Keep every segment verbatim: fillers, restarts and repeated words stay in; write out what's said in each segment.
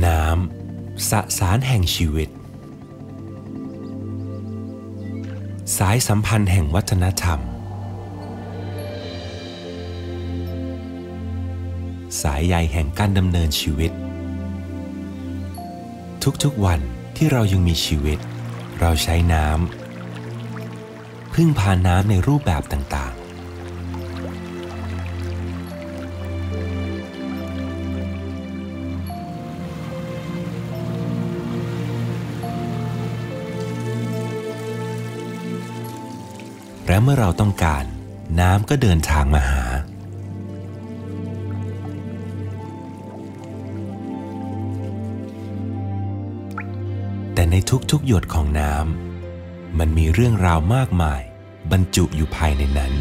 น้ำสสารแห่งชีวิตสายสัมพันธ์แห่งวัฒนธรรมสายใยแห่งการดำเนินชีวิตทุกๆวันที่เรายังมีชีวิตเราใช้น้ำพึ่งพาน้ำในรูปแบบต่างๆและเมื่อเราต้องการน้ำก็เดินทางมาหาแต่ในทุกๆหยดของน้ำมันมีเรื่องราวมากมายบรรจุอยู่ภายในนั้น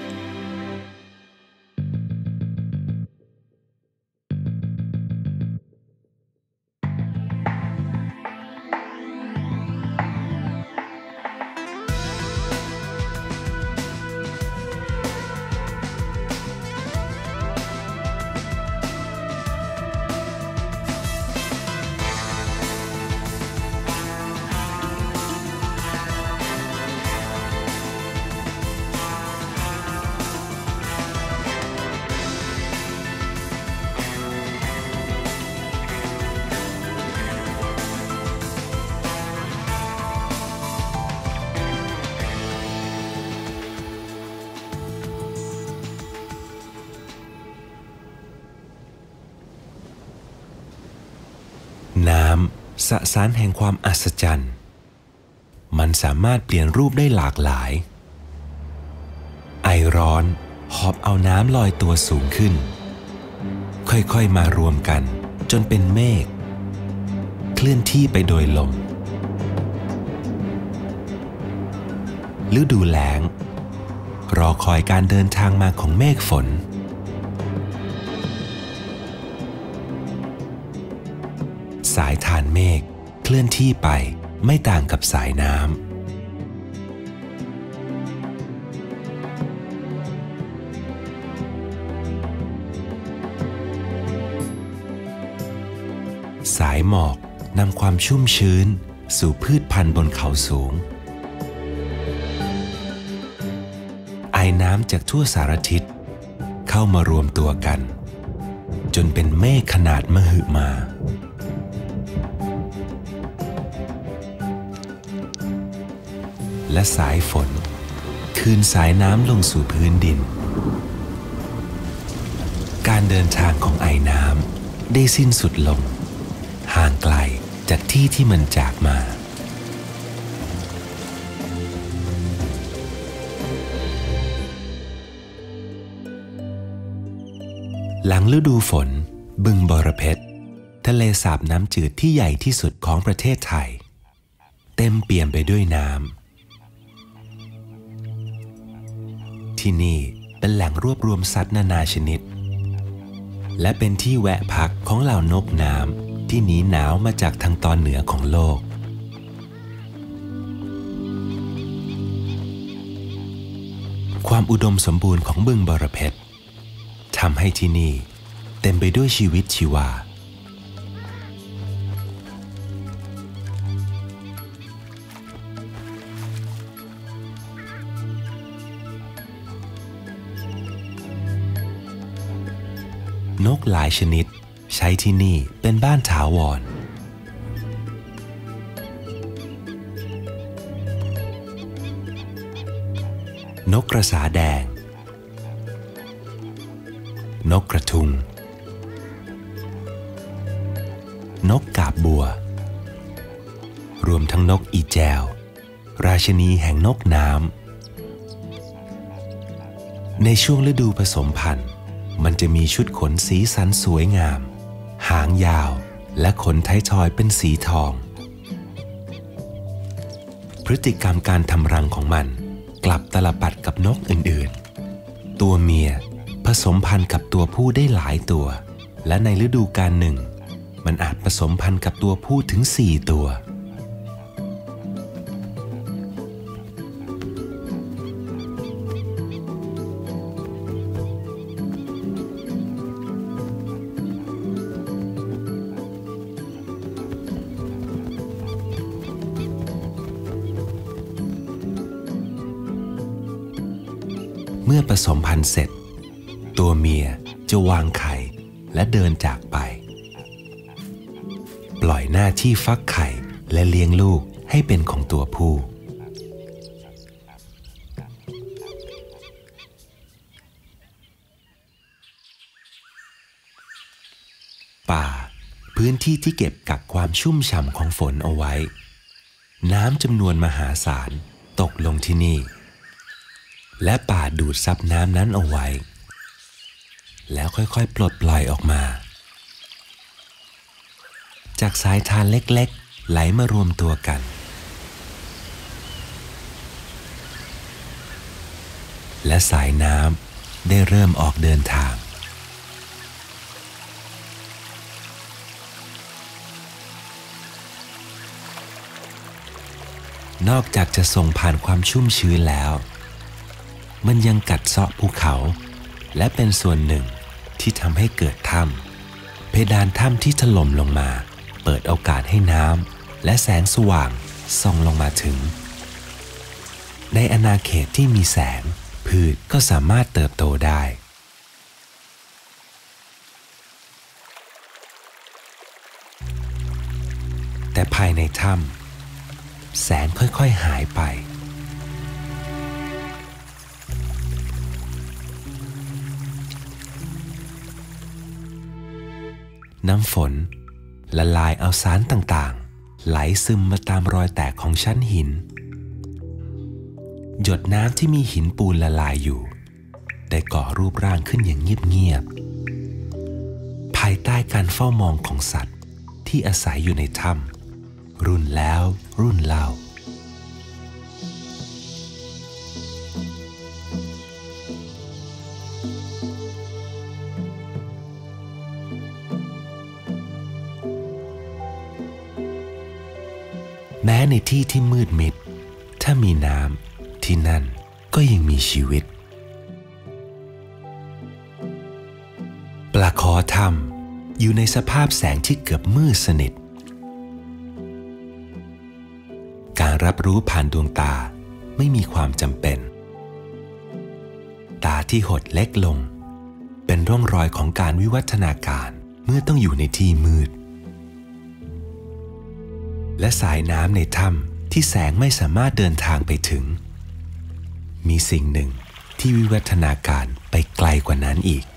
น้ำสสารแห่งความอัศจรรย์มันสามารถเปลี่ยนรูปได้หลากหลายไอร้อนหอบเอาน้ำลอยตัวสูงขึ้นค่อยๆมารวมกันจนเป็นเมฆเคลื่อนที่ไปโดยลมฤดูแล้งรอคอยการเดินทางมาของเมฆฝนสายทานเมฆเคลื่อนที่ไปไม่ต่างกับสายน้ำสายหมอกนำความชุ่มชื้นสู่พืชพันธุ์บนเขาสูงไอน้ำจากทั่วสารทิศเข้ามารวมตัวกันจนเป็นเมฆขนาดมหึมาและสายฝนคืนสายน้ำลงสู่พื้นดินการเดินทางของไอน้ำได้สิ้นสุดลงห่างไกลจากที่ที่มันจากมาหลังฤดูฝนบึงบรเพชรทะเลสาบน้ำจืดที่ใหญ่ที่สุดของประเทศไทยเต็มเปี่ยมไปด้วยน้ำที่นี่เป็นแหล่งรวบรวมสัตว์นานาชนิดและเป็นที่แวะพักของเหล่านกน้ำที่หนีหนาวมาจากทางตอนเหนือของโลกความอุดมสมบูรณ์ของบึงบรเพชรทำให้ที่นี่เต็มไปด้วยชีวิตชีวานกหลายชนิดใช้ที่นี่เป็นบ้านถาวรนกกระสาแดงนกกระทุงนกกาบบัวรวมทั้งนกอีแจวราชินีแห่งนกน้ำในช่วงฤดูผสมพันธุ์มันจะมีชุดขนสีสันสวยงามหางยาวและขนท้ายทอยเป็นสีทองพฤติกรรมการทำรังของมันกลับตลปัดกับนกอื่นๆตัวเมียผสมพันธุ์กับตัวผู้ได้หลายตัวและในฤดูกาลหนึ่งมันอาจผสมพันธุ์กับตัวผู้ถึงสี่ตัว นเมื่อผสมพันธุ์เสร็จตัวเมียจะวางไข่และเดินจากไปปล่อยหน้าที่ฟักไข่และเลี้ยงลูกให้เป็นของตัวผู้ป่าพื้นที่ที่เก็บกักความชุ่มฉ่ำของฝนเอาไว้น้ำจำนวนมหาศาลตกลงที่นี่และป่าดูดซับน้ำนั้นเอาไว้แล้วค่อยๆปลดปล่อยออกมาจากสายทานเล็กๆไหลมารวมตัวกันและสายน้ำได้เริ่มออกเดินทางนอกจากจะส่งผ่านความชุ่มชื้นแล้วมันยังกัดเซาะภูเขาและเป็นส่วนหนึ่งที่ทำให้เกิดถ้ำเพดานถ้ำที่ถล่มลงมาเปิดโอกาสให้น้ำและแสงสว่างส่องลงมาถึงในอาณาเขตที่มีแสงพืชก็สามารถเติบโตได้แต่ภายในถ้ำแสงค่อยๆหายไปน้ำฝนละลายเอาสารต่างๆไหลซึมมาตามรอยแตกของชั้นหินหยดน้ำที่มีหินปูนละลายอยู่ได้ก่อรูปร่างขึ้นอย่างเงียบๆภายใต้การเฝ้ามองของสัตว์ที่อาศัยอยู่ในถ้ำรุ่นแล้วรุ่นเล่าแม้ในที่ที่มืดมิดถ้ามีน้ำที่นั่นก็ยังมีชีวิตปลาคอถ้ำอยู่ในสภาพแสงที่เกือบมืดสนิทการรับรู้ผ่านดวงตาไม่มีความจำเป็นตาที่หดเล็กลงเป็นร่องรอยของการวิวัฒนาการเมื่อต้องอยู่ในที่มืดและสายน้ำในถ้ำที่แสงไม่สามารถเดินทางไปถึงมีสิ่งหนึ่งที่วิวัฒนาการไปไกลกว่านั้นอีก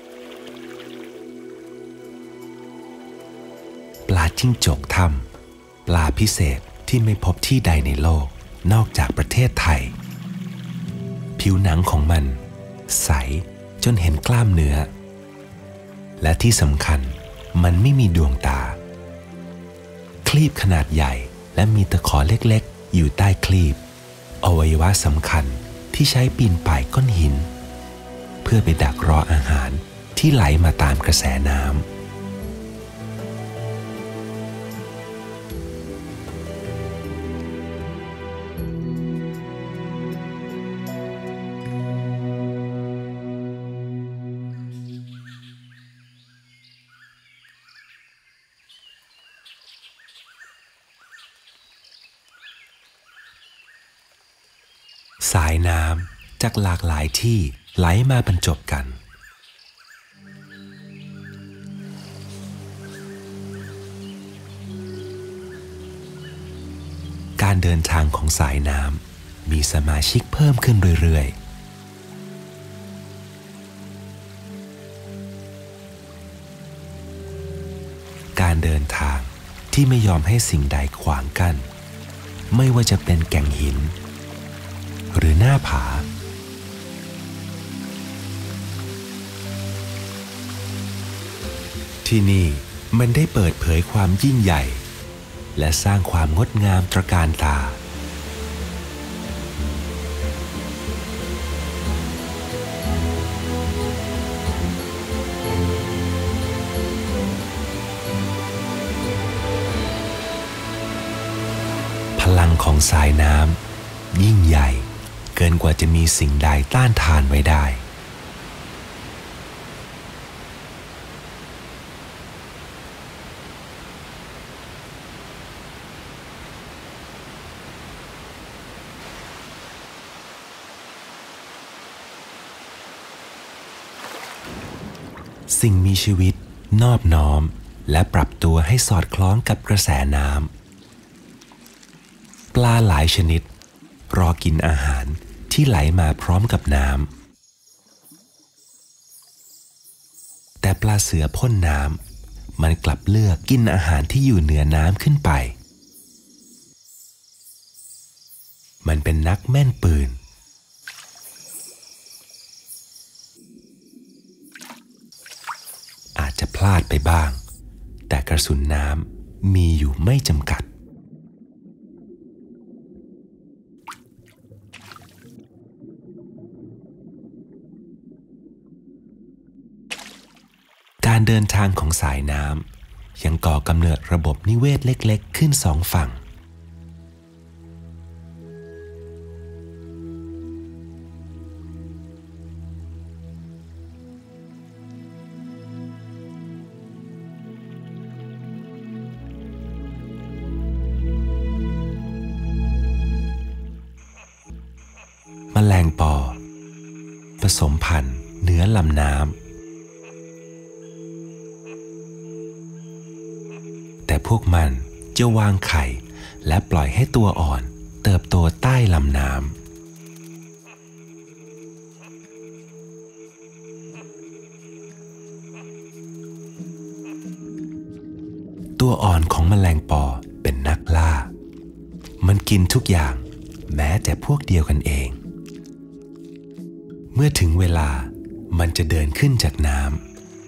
ปลาจิ้งจกถ้ำปลาพิเศษที่ไม่พบที่ใดในโลกนอกจากประเทศไทยผิวหนังของมันใสจนเห็นกล้ามเนื้อและที่สำคัญมันไม่มีดวงตาคลีบขนาดใหญ่และมีตะขอเล็กๆอยู่ใต้คลีบอวัยวะสำคัญที่ใช้ปีนป่ายก้อนหินเพื่อไปดักรออาหารที่ไหลมาตามกระแสน้ำสายน้ำจากหลากหลายที่ไหลมาบรรจบกันการเดินทางของสายน้ำมีสมาชิกเพิ่มขึ้นเรื่อยๆการเดินทางที่ไม่ยอมให้สิ่งใดขวางกั้นไม่ว่าจะเป็นแก่งหินหรือหน้าผาที่นี่มันได้เปิดเผยความยิ่งใหญ่และสร้างความงดงามตระการตาพลังของสายน้ำยิ่งใหญ่เกินกว่าจะมีสิ่งใดต้านทานไว้ได้สิ่งมีชีวิตนอบน้อมและปรับตัวให้สอดคล้องกับกระแสน้ำปลาหลายชนิดรอกินอาหารที่ไหลมาพร้อมกับน้ำแต่ปลาเสือพ่นน้ำมันกลับเลือกกินอาหารที่อยู่เหนือน้ำขึ้นไปมันเป็นนักแม่นปืนอาจจะพลาดไปบ้างแต่กระสุนน้ำมีอยู่ไม่จำกัดการเดินทางของสายน้ำยังก่อกำเนิดระบบนิเวศเล็กๆขึ้นสองฝั่งแมลงปอผสมพันธุ์เหนือลำน้ำแต่พวกมันจะวางไข่และปล่อยให้ตัวอ่อนเติบโตใต้ลำน้ำตัวอ่อนของแมลงปอเป็นนักล่ามันกินทุกอย่างแม้แต่พวกเดียวกันเองเมื่อถึงเวลามันจะเดินขึ้นจากน้ำ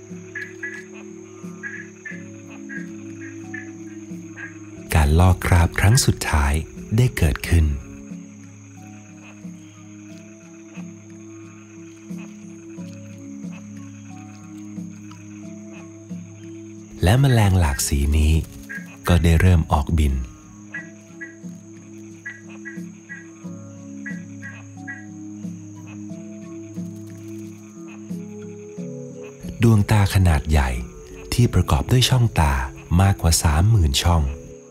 การลอกคราบครั้งสุดท้ายได้เกิดขึ้นและแมลงหลากสีนี้ก็ได้เริ่มออกบินดวงตาขนาดใหญ่ที่ประกอบด้วยช่องตามากกว่า สามหมื่น ช่อง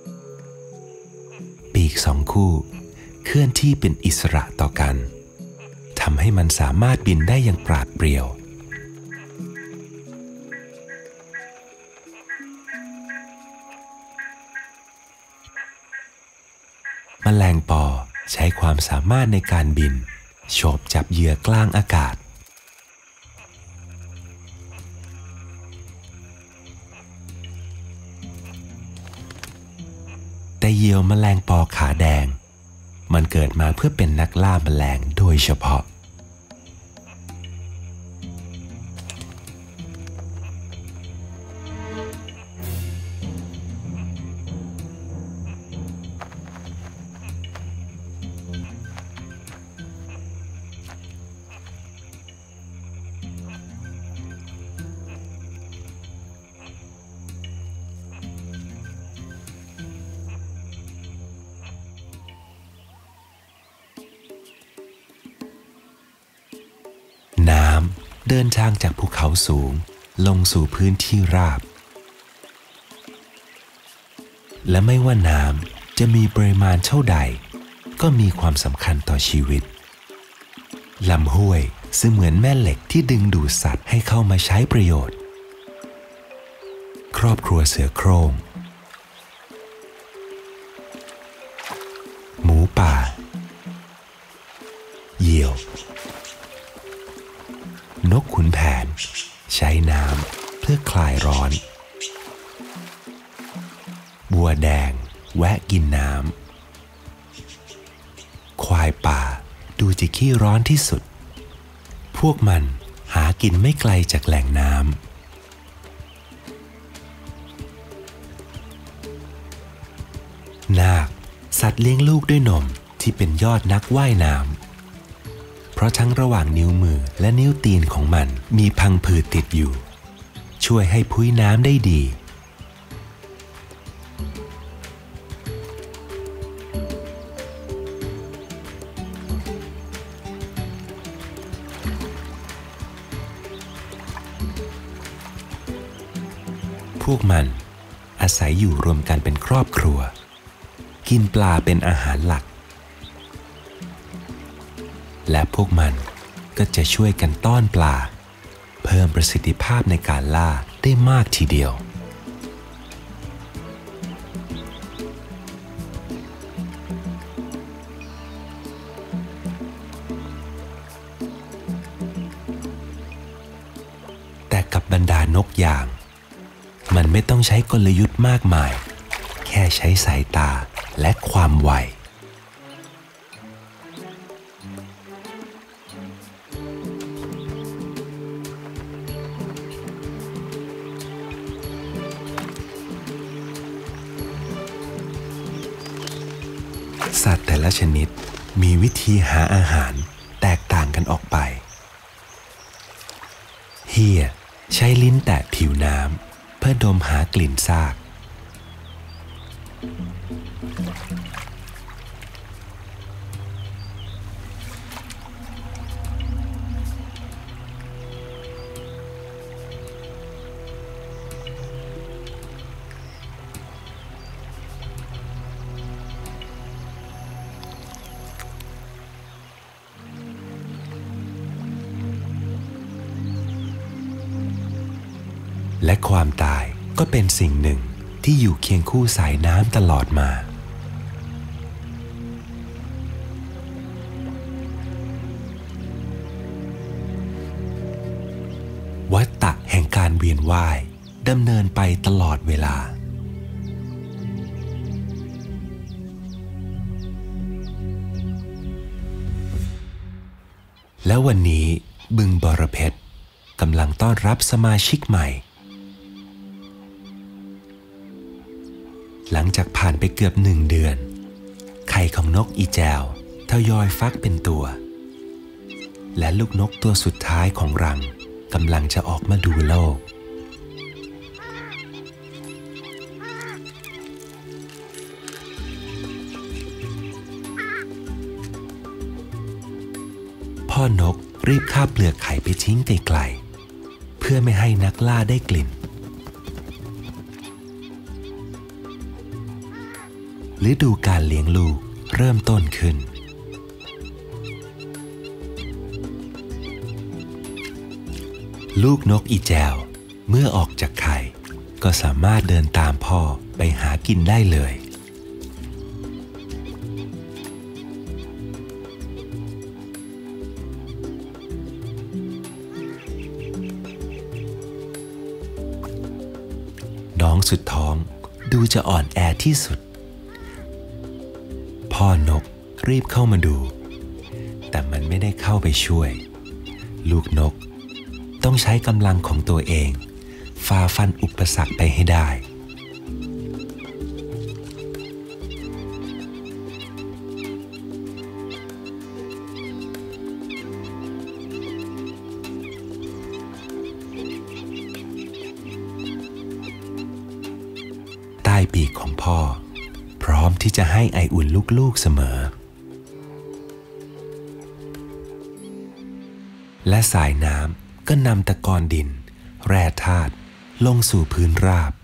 ปีกสองคู่เคลื่อนที่เป็นอิสระต่อกันทำให้มันสามารถบินได้อย่างปราดเปรียวแมลงปอใช้ความสามารถในการบินโฉบจับเหยื่อกลางอากาศแต่เหยี่ยวแมลงปอขาแดงมันเกิดมาเพื่อเป็นนักล่าแมลงโดยเฉพาะน้ำเดินทางจากภูเขาสูงลงสู่พื้นที่ราบและไม่ว่าน้ำจะมีปริมาณเท่าใดก็มีความสำคัญต่อชีวิตลำห้วยซึ่งเหมือนแม่เหล็กที่ดึงดูดสัตว์ให้เข้ามาใช้ประโยชน์ครอบครัวเสือโคร่งหมูป่าเหยี่ยวนกขุนแผนใช้น้ำเพื่อคลายร้อนบัวแดงแวะกินน้ำควายป่าดูจะขี้ร้อนที่สุดพวกมันหากินไม่ไกลจากแหล่งน้ำนาคสัตว์เลี้ยงลูกด้วยนมที่เป็นยอดนักว่ายน้ำเพราะทั้งระหว่างนิ้วมือและนิ้วตีนของมันมีพังผืดติดอยู่ช่วยให้พุ้ยน้ำได้ดีพวกมันอาศัยอยู่รวมกันเป็นครอบครัวกินปลาเป็นอาหารหลักและพวกมันก็จะช่วยกันต้อนปลาผพิ่มประสิทธิภาพในการล่าได้มากทีเดียวแต่กับบรรดานกยางมันไม่ต้องใช้กลยุทธ์มากมายแค่ใช้สายตาและความไวสัตว์แต่ละชนิดมีวิธีหาอาหารแตกต่างกันออกไปเฮียใช้ลิ้นแตะผิวน้ำเพื่อดมหากลิ่นซากและความตายก็เป็นสิ่งหนึ่งที่อยู่เคียงคู่สายน้ำตลอดมาวัฏฏะแห่งการเวียนว่ายดำเนินไปตลอดเวลาแล้ววันนี้บึงบรเพชรกำลังต้อนรับสมาชิกใหม่หลังจากผ่านไปเกือบหนึ่งเดือนไข่ของนกอีแจวทยอยฟักเป็นตัวและลูกนกตัวสุดท้ายของรังกำลังจะออกมาดูโลกพ่อนกรีบคาบเปลือกไข่ไปทิ้งไกลๆเพื่อไม่ให้นักล่าได้กลิ่นฤดูการเลี้ยงลูกเริ่มต้นขึ้นลูกนกอีแจวเมื่อออกจากไข่ก็สามารถเดินตามพ่อไปหากินได้เลยน้องสุดท้องดูจะอ่อนแอที่สุดพ่อนกรีบเข้ามาดูแต่มันไม่ได้เข้าไปช่วยลูกนกต้องใช้กำลังของตัวเองฝ่าฟันอุปสรรคไปให้ได้ใต้ปีกของพ่อพร้อมที่จะให้ไออุ่นลูกๆเสมอและสายน้ำก็นำตะกอนดินแร่ธาตุลงสู่พื้นราบ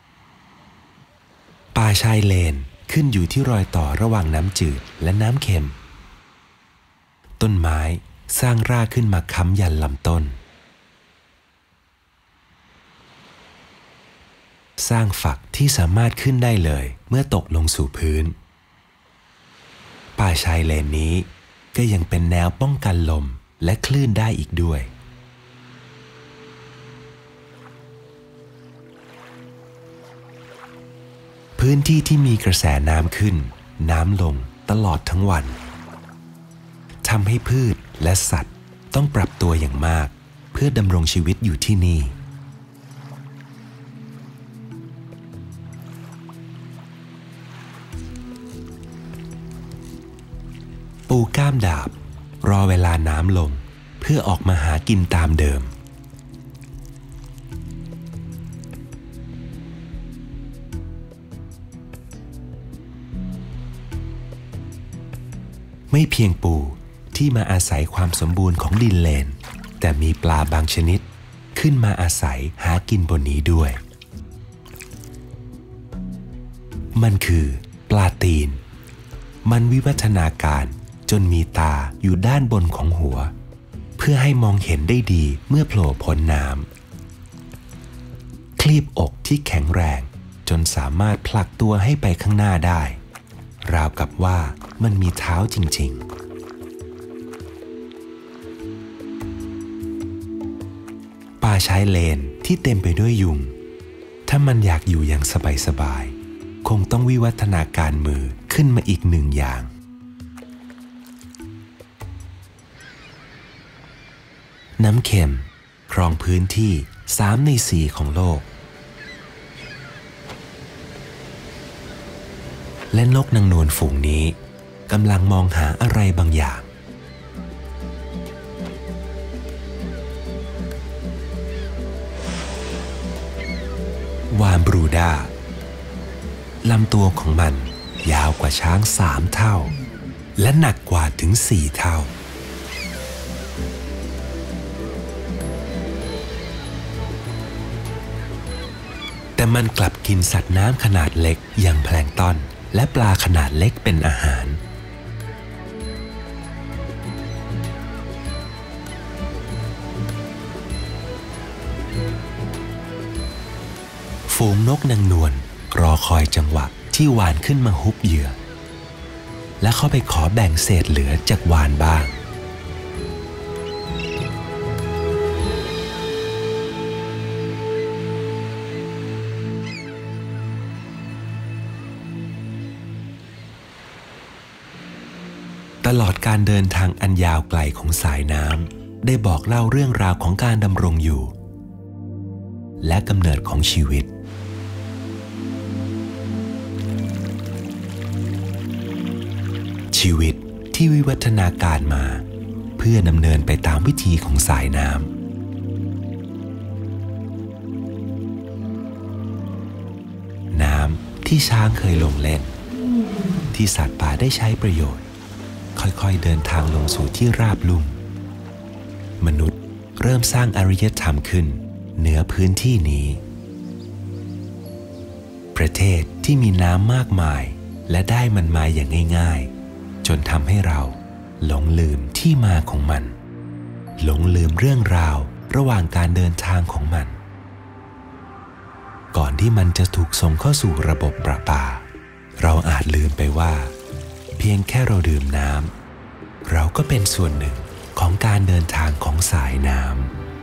ป่าชายเลนขึ้นอยู่ที่รอยต่อระหว่างน้ำจืดและน้ำเค็มต้นไม้สร้างรากขึ้นมาค้ำยันลำต้นสร้างฝักที่สามารถขึ้นได้เลยเมื่อตกลงสู่พื้นป่าชายเลนนี้ก็ยังเป็นแนวป้องกันลมและคลื่นได้อีกด้วยพื้นที่ที่มีกระแสน้ำขึ้นน้ำลงตลอดทั้งวันทำให้พืชและสัตว์ต้องปรับตัวอย่างมากเพื่อดำรงชีวิตอยู่ที่นี่ปูก้ามดาบรอเวลาน้ำลงเพื่อออกมาหากินตามเดิมไม่เพียงปูที่มาอาศัยความสมบูรณ์ของดินเลนแต่มีปลาบางชนิดขึ้นมาอาศัยหากินบนนี้ด้วยมันคือปลาตีนมันวิวัฒนาการจนมีตาอยู่ด้านบนของหัว เพื่อให้มองเห็นได้ดีเมื่อโผล่พ้นน้ำคลีบอกที่แข็งแรงจนสามารถผลักตัวให้ไปข้างหน้าได้ราวกับว่ามันมีเท้าจริงๆป่าชายเลนที่เต็มไปด้วยยุงถ้ามันอยากอยู่อย่างสบายๆคงต้องวิวัฒนาการมือขึ้นมาอีกหนึ่งอย่างน้ำเค็มครองพื้นที่สามในสี่ของโลกและนกนางนวลฝูงนี้กำลังมองหาอะไรบางอย่างวานบรูดาลำตัวของมันยาวกว่าช้างสามเท่าและหนักกว่าถึงสี่เท่าแต่มันกลับกินสัตว์น้ำขนาดเล็กอย่างแพลงก์ตอนและปลาขนาดเล็กเป็นอาหารฝูงนกนางนวลรอคอยจังหวะที่วานขึ้นมาฮุบเหยื่อและเข้าไปขอแบ่งเศษเหลือจากวานบ้างตลอดการเดินทางอันยาวไกลของสายน้ำได้บอกเล่าเรื่องราวของการดำรงอยู่และกำเนิดของชีวิตชีวิตที่วิวัฒนาการมาเพื่อดำเนินไปตามวิธีของสายน้ำน้ำที่ช้างเคยลงเล่นที่สัตว์ป่าได้ใช้ประโยชน์ค่อยๆเดินทางลงสู่ที่ราบลุ่มมนุษย์เริ่มสร้างอารยธรรมขึ้นเหนือพื้นที่นี้ประเทศที่มีน้ำมากมายและได้มันมาอย่างง่ายๆจนทำให้เราหลงลืมที่มาของมันหลงลืมเรื่องราวระหว่างการเดินทางของมันก่อนที่มันจะถูกส่งเข้าสู่ระบบประปาเราอาจลืมไปว่าเพียงแค่เราดื่มน้ำเราก็เป็นส่วนหนึ่งของการเดินทางของสายน้ำ